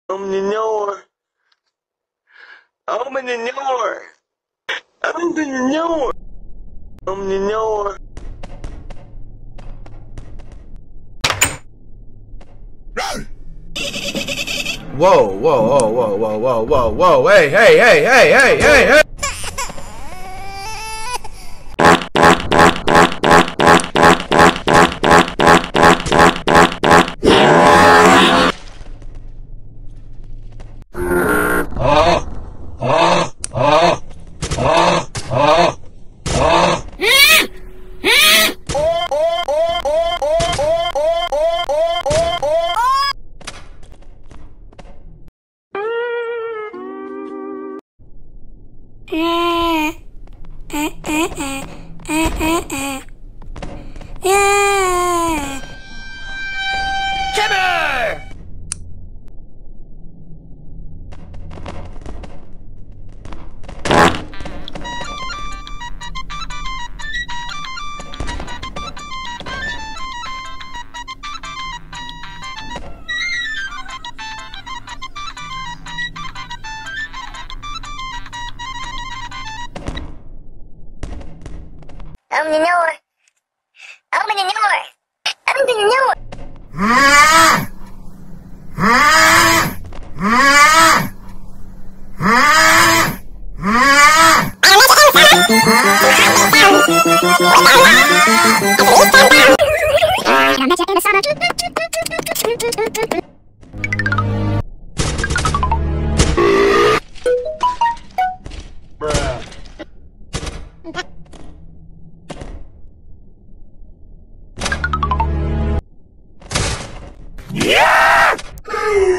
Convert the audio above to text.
Menyenyor. Menyenyor. Menyenyor. Menyenyor. Whoa, whoa, whoa, whoa, whoa, whoa, whoa, whoa, hey, hey, hey, hey, hey, hey, hey! Menyenyor. Menyenyor. Menyenyor. Yeah!